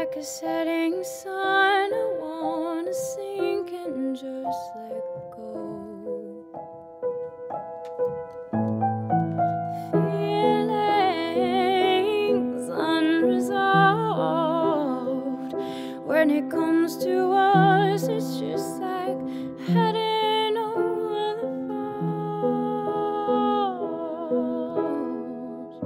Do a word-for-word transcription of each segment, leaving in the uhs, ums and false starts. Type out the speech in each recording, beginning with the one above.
like a setting sun. I wanna sink and just let go. Feelings unresolved. When it comes to us, it's just like heading over the falls.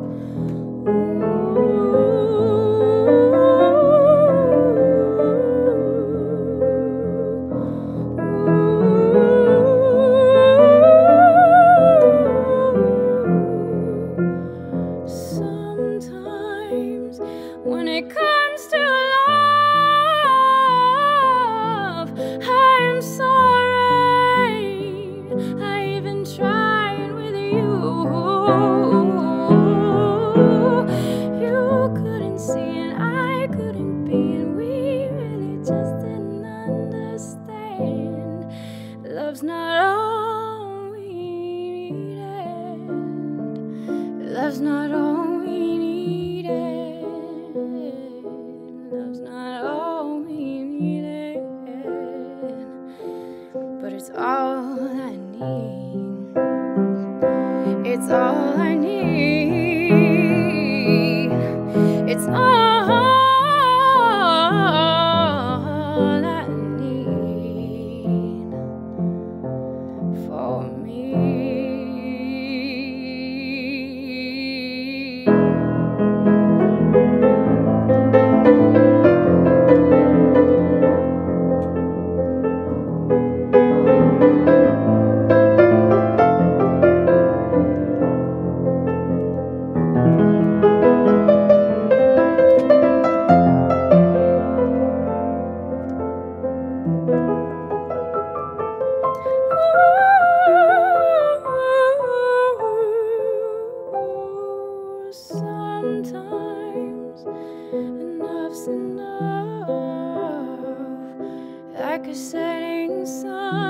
Sometimes when it comes to love, I'm sorry I even tried with you. You couldn't see and I couldn't be, and we really just didn't understand. Love's not all we needed. Love's not all we needed. Love's not all we needed. But it's all I need. It's all I need. It's all I need for me. Sometimes enough's enough, like a setting sun.